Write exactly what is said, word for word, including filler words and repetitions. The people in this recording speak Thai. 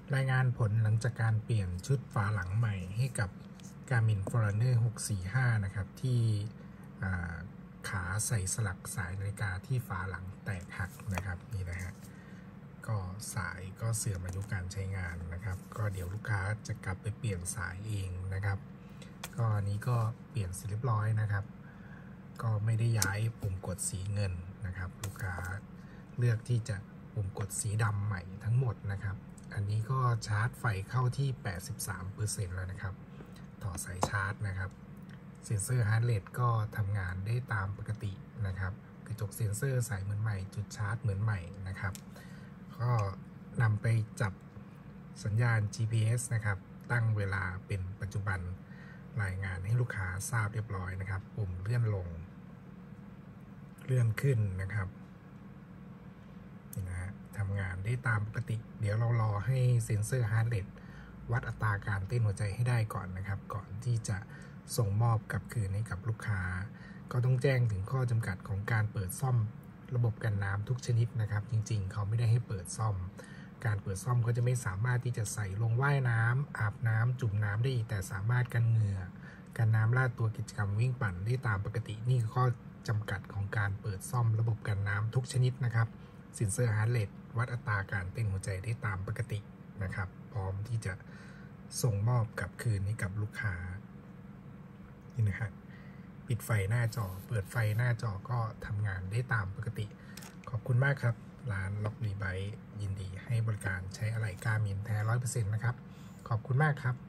รายงานผลหลังจากการเปลี่ยนชุดฝาหลังใหม่ให้กับ Garmin Forerunner หกสี่ห้านะครับที่ขาใส่สลักสายนาฬิกาที่ฝาหลังแตกหักนะครับนี่นะฮะก็สายก็เสื่อมอายุการใช้งานนะครับก็เดี๋ยวลูกค้าจะกลับไปเปลี่ยนสายเองนะครับก็อันนี้ก็เปลี่ยนเสร็จเรียบร้อยนะครับก็ไม่ได้ย้ายปุ่มกดสีเงินนะครับลูกค้าเลือกที่จะปุ่มกดสีดำใหม่ทั้งหมดนะครับอันนี้ก็ชาร์จไฟเข้าที่ แปดสิบสามเปอร์เซ็นต์ แล้วนะครับต่อสายชาร์จนะครับเซ็นเซอร์ฮาร์ทเรทก็ทำงานได้ตามปกตินะครับกระจกเซ็นเซอร์ใสเหมือนใหม่จุดชาร์จเหมือนใหม่นะครับก็นำไปจับสัญญาณ จี พี เอส นะครับตั้งเวลาเป็นปัจจุบันรายงานให้ลูกค้าทราบเรียบร้อยนะครับปุ่มเลื่อนลงเลื่อนขึ้นนะครับนี่นะฮะทำงานได้ตามปกติเดี๋ยวเรารอให้เซ็นเซอร์ฮาร์ทเรทวัดอัตราการเต้นหัวใจให้ได้ก่อนนะครับก่อนที่จะส่งมอบกลับคืนให้กับลูกค้าก็ต้องแจ้งถึงข้อจำกัดของการเปิดซ่อมระบบกันน้ำทุกชนิดนะครับจริงๆเขาไม่ได้ให้เปิดซ่อมการเปิดซ่อมก็จะไม่สามารถที่จะใส่ลงว่ายน้ำอาบน้ำจุ่มน้ำได้อีกแต่สามารถกันเหงื่อกันน้ำลาดตัวกิจกรรมวิ่งปั่นได้ตามปกตินี่คือข้อจำกัดของการเปิดซ่อมระบบกันน้ำทุกชนิดนะครับเซ็นเซอร์ฮาร์ทเรทวัดอัตราการเต้นหัวใจได้ตามปกตินะครับพร้อมที่จะส่งมอบกลับคืนให้กับลูกค้านี่นะฮะปิดไฟหน้าจอเปิดไฟหน้าจอก็ทำงานได้ตามปกติขอบคุณมากครับร้านล็อกรีไบค์ยินดีให้บริการใช้อะไหล่Garminแท้ ร้อยเปอร์เซ็นต์ นะครับขอบคุณมากครับ